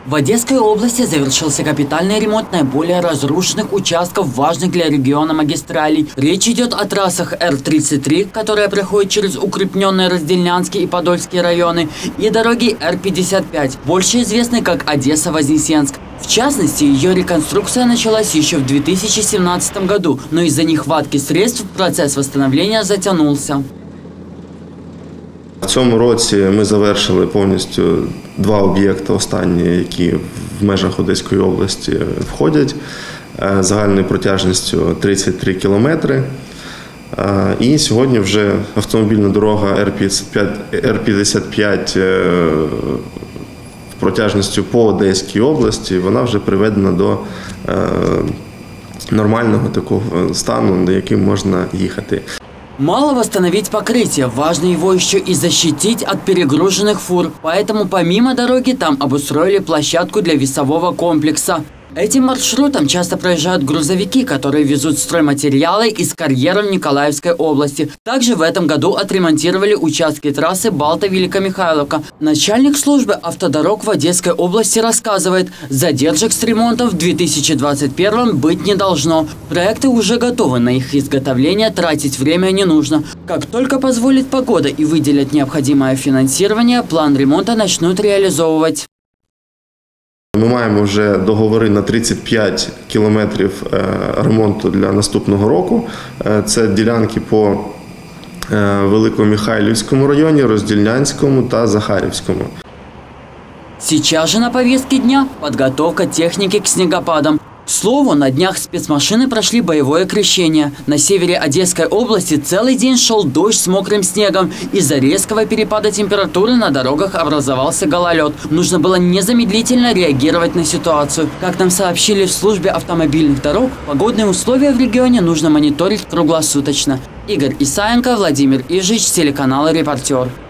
В Одесской области завершился капитальный ремонт наиболее разрушенных участков, важных для региона магистралей. Речь идет о трассах Р-33, которая проходит через укрепненные Раздельнянский и Подольский районы, и дороги Р-55, больше известной как Одесса-Вознесенск. В частности, ее реконструкция началась еще в 2017 году, но из-за нехватки средств процесс восстановления затягнулся. В цьому році ми завершили повністю 2 об'єкти останні, які в межах Одеської області входять, загальною протяжністю 33 кілометри. І сьогодні вже автомобільна дорога Р-55 протяжністю по Одеській області, вона вже приведена до нормального такого стану, яким можна їхати. Мало восстановить покрытие, важно его еще и защитить от перегруженных фур. Поэтому помимо дороги там обустроили площадку для весового комплекса. Этим маршрутом часто проезжают грузовики, которые везут стройматериалы из карьеров Николаевской области. Также в этом году отремонтировали участки трассы Балта-Великомихайловка. Начальник службы автодорог в Одесской области рассказывает, задержек с ремонтом в 2021 быть не должно. Проекты уже готовы, на их изготовление тратить время не нужно. Как только позволит погода и выделят необходимое финансирование, план ремонта начнут реализовывать. Ми маємо вже договори на 35 кілометрів ремонту для наступного року. Це ділянки по Великомихайлівському районі, Роздільнянському та Захарівському. Сейчас же на повестке дня подготовка техники к снегопадам. К слову, на днях спецмашины прошли боевое крещение. На севере Одесской области целый день шел дождь с мокрым снегом. Из-за резкого перепада температуры на дорогах образовался гололед. Нужно было незамедлительно реагировать на ситуацию. Как нам сообщили в службе автомобильных дорог, погодные условия в регионе нужно мониторить круглосуточно. Игорь Исаенко, Владимир Ижич, телеканал «Репортер».